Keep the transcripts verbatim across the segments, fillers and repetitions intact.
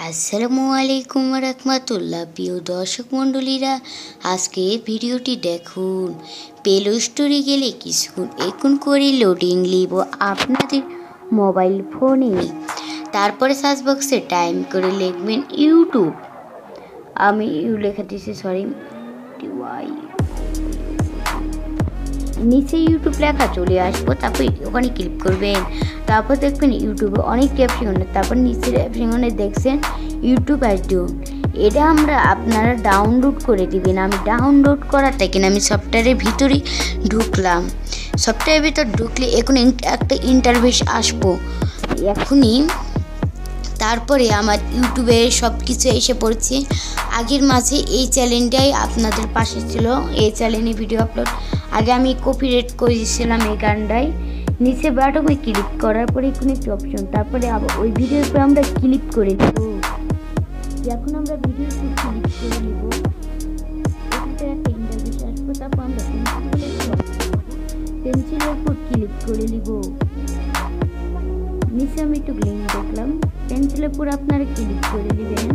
আসসালামু আলাইকুম রাহমাতুল্লাহ। প্রিয় দর্শক মণ্ডলীরা, আজকে ভিডিওটি দেখুন। প্লে স্টোরে গেলে কিছুক্ষণ এখন করে লোডিং নিব আপনাদের মোবাইল ফোনে। তারপরে সার্চ বক্সে টাইম করে লিখবেন ইউটিউব। আমি ইউ লেখা দিয়েছি, সরি, টিওয়াই। নিচে ইউটিউব লেখা চলে আসবো, তারপর ওখানে ক্লিক করবেন। তারপর দেখবেন ইউটিউবে অনেকটি অপশন, তারপর নিচের অপশনে দেখছেন ইউটিউব আইডিও। এটা আমরা আপনারা ডাউনলোড করে দিবেন। আমি ডাউনলোড করাটা কিনা আমি সফটওয়্যারের ভিতরে ঢুকলাম। সফটওয়্যারের ভিতর ঢুকলে এখন একটা ইন্টারফেস আসবো এখনই। তারপরে আমার ইউটিউবে সব কিছু এসে পড়ছে। আগের মাঝে এই চ্যানেলটাই আপনাদের পাশে ছিল, এই চ্যানেলে ভিডিও আপলোড। আগে আমি কপিরাইট করেছিলাম এই গানটাই। নিচে বাটনে ক্লিক করার পরে কোনো একটি অপশন, তারপরে আবার ওই ভিডিওর উপরে আমরা ক্লিক করে দেব। এখন আমরা ভিডিওর উপর ক্লিক করে নেব। এখানে একটা ইন্টারফেস আসবে, তারপর আমরা পেন্সিলের উপর ক্লিক করে নিব। নিচে আমি একটু লিঙ্ক দেখলাম, পেন্সিলের উপর আপনারা ক্লিক করে নেবেন।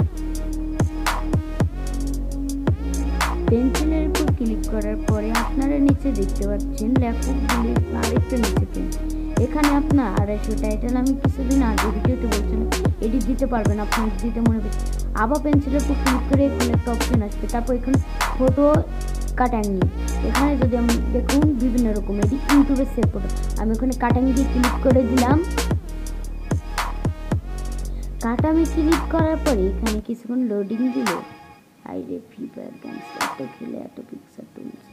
পেন্সিলের উপর ক্লিক করার পরে আপনারা নিচে দেখতে পাচ্ছেন লেখকগুলি আরেকটু নিচেতে। এখানে আপনার আড়াইশো টাইটেল আমি কিছুদিন আগে ভিডিওতে বলছিলাম এটি দিতে পারবেন, আপনার দিতে মনে করছে। আবার পেন্সিলের উপর ক্লিক করে এখানে একটা অপশন আসবে, তারপর এখানে ফটো কাটাঙ্গি। এখানে যদি আমি দেখুন বিভিন্ন রকম, এটি ইউটিউবের সেভ ফটো। আমি ওখানে কাটাঙ্গি দিয়ে ক্লিক করে দিলাম। কাটামি ক্লিক করার পরে এখানে কিছুক্ষণ লোডিং দিল। আইরে ফিবার গ্যাংস্টারটা খেলে এত পিকচার তুলছে।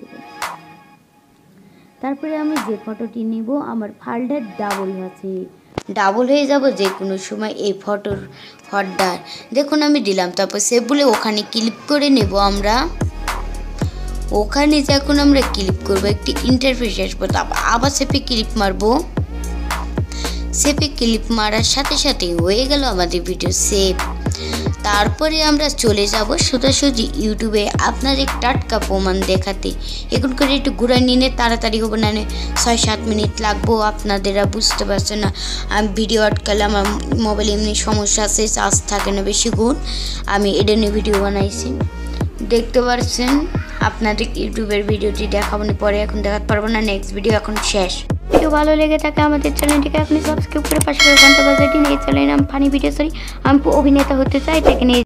তারপরে আমি যে ফটোটি নিব, আমার ফাইলটার ডাবল আছে, ডাবল হয়ে যাব যে কোনো সময় এই ফটোর ফটোটার। দেখুন আমি দিলাম, তারপর সেভ বলে ওখানে ক্লিক করে নেব আমরা। ওখানে যখন আমরা ক্লিক করবো একটি ইন্টারফেস আসবো, তারপর আবার সেভে ক্লিক মারবো। সেভে ক্লিক মারার সাথে সাথে হয়ে গেল আমাদের ভিডিও সেভ। তারপরে আমরা চলে যাব সোজাসুজি ইউটিউবে আপনাদের টাটকা প্রমাণ দেখাতে। এখন করে একটু ঘুরাই নিলে তাড়াতাড়ি হবে, না ছয় সাত মিনিট লাগবো। আপনাদেরা বুঝতে পারছেন না, আমি ভিডিও আটকালে আমার মোবাইলে এমনি সমস্যা আছে, চার্জ থাকে না বেশি গুণ। আমি এটা নিয়ে ভিডিও বানাইছি, দেখতে পাচ্ছেন। আপনাদের ইউটিউবের ভিডিওটি দেখাবো না পরে, এখন দেখাতে পারবো না, নেক্সট ভিডিও এখন শেষ। ভিডিও ভালো লেগে থাকে আমাদের চ্যানেলটিকে এখনই সাবস্ক্রাইব করে পাশে ঘন্টা বাজাটি নিয়ে চ্যানেল আমি ফানি ভিডিও সরি আমি অভিনেতা হতে চাই, তাকে নিয়ে